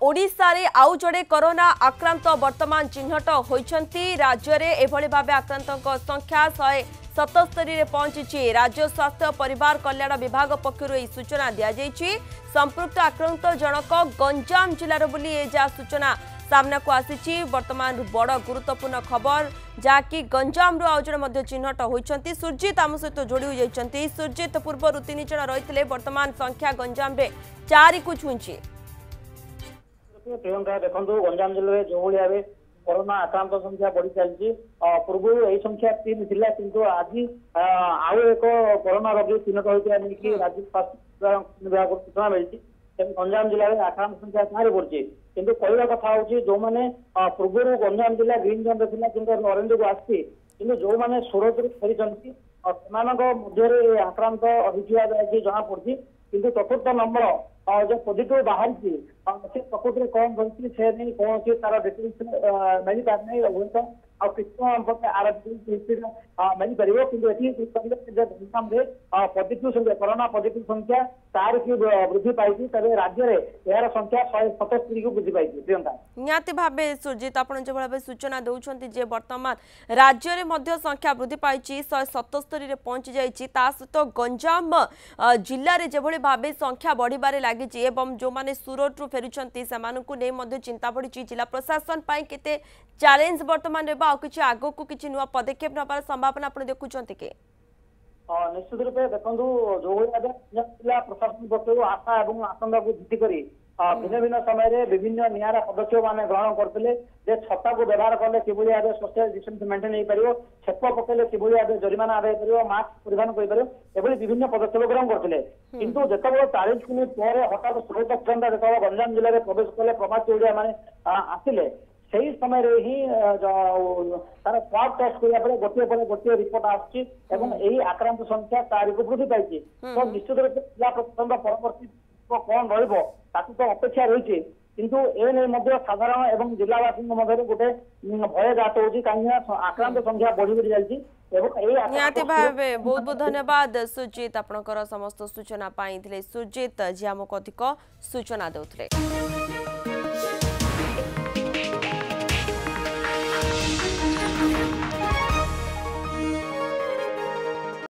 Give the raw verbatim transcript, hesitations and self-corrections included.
ओडिशा रे आउ जड़े कोरोना आक्रांत वर्तमान चिन्हट होइछंती। राज्य रे एभली भाबे आक्रांतक संख्या एक सौ सतहत्तर रे पहुंची। राज्य स्वास्थ्य परिवार कल्याण विभाग पक्षरु एही सूचना दिया जायछि। संपृक्त आक्रांत जनक गंजाम जिल्लार बुली ए जा सूचना सामना को आसीछि। वर्तमान बड़ गुरुत्वपूर्ण खबर जाकि गंजाम रु आउ जड़े चिन्हट होइछंती। सुरजित आम सहित जोड़ी हो जाइछंती। सुरजित पूर्व तीन जण रहितले वर्तमान संख्या गंजाम रे चार को छुंची। प्रियंका देखो गंजाम जिले में जो भाई कोरोना आक्रांत संख्या बढ़ी चलती पूर्व यही संख्या तीन थिला किंतु आज आउ एक कोरोना रोगी चिन्हट होता नहीं राज्य स्वास्थ्य विभाग सूचना मिली गंजाम जिले में आक्रांत संख्या चार बढ़ी किंतु कहवा कथा हूँ जो मैंने पूर्व गंजाम जिला ग्रीन जोन रे कि नरेंद्र को आसी कि जो मैंने सूरत फेरी मध्य आक्रांत होती जना पड़ी किंतु चतुर्थ नंबर जो पॉजिटिव बाहर से प्रकृति कौन रही से नहीं कौन सी तार डिटेल्स मिल पार नहीं हूँ आ किसी आर मिल पार कि गंजाम पॉजिटिव संख्या कोरोना पॉजिटिव संख्या चार की वृद्धि पाई तेज राज्य में यार संख्या शहे सतस्तरी को वृद्धि पाई। प्रियंका निहाती भावे सुरजित आप जो भाव सूचना दौरान जे वर्तमान राज्य में संख्या वृद्धि पाई शहे सतस्तरी में पहुंची जाइए सहित गंजाम जिले में जो भाव संख्या बढ़िबारे लगी एवं जो मैंने सूरत रु फेरुंट से चिंता बढ़ी जिला प्रशासन पाई केते चैलेंज वर्तमान रहा कि आग को किसी नुआ पदक्षेप नबार संभावना आप देखुं कि निश्चित रूपे देखो जो जिला प्रशासन पक्ष आशा और आशंका को भित्ति कर भिन्न भिन्न समय विभिन्न निरा पदक्षेप मान ग्रहण करते छता को व्यवहार कले कि भाव सोशल डिस्टेंस मेंटेन हो पार छेप पकड़े कि भाव जरिमाना आदाय कर मास्क परिधान कर विभिन्न पदक्षेप ग्रहण करते किंतु जिते चालीस मिनिट पर हठात स्रोत जो गंजाम जिले में प्रवेश कले प्रवासी ओडिया मैंने आसिले से समय ही तार स्वाब टेस्ट करने गोटे पर गोटे रिपोर्ट आसि आक्रांत संख्या चार को वृद्धि पाई तो निश्चित रूप से जिला प्रशासन परवर्ती कौन रही तो अपेक्षा रही किंतु ए नहीं साधारण एवं जिलावासी मध्य गोटे भय जात हो कहीं आक्रांत संख्या बढ़ी बढ़ी जाती। निहाती भावे बहुत बहुत धन्यवाद सुरजित आपनकर समस्त सूचना पाई सुरजित जी आमको अधिक सूचना देउथले।